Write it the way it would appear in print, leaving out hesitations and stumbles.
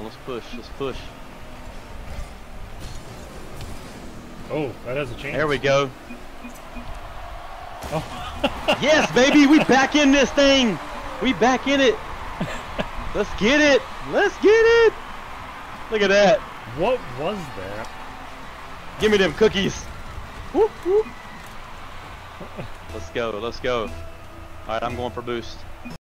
let's push. Let's push. Oh, that has a chance. There we go. Oh. Yes, baby, we back in this thing. We back in it. Let's get it. Let's get it. Look at that. What was that? Give me them cookies. Whoop, whoop. Let's go. Let's go. All right, I'm going for boost.